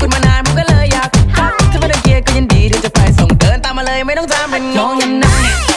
คุณมานานผมก็เลยอยากทักถ้าไม่ได้เกียร์ก็ยินดีที่จะไปส่งเดินตามมาเลยไม่ต้องถามเป็นงงยังไง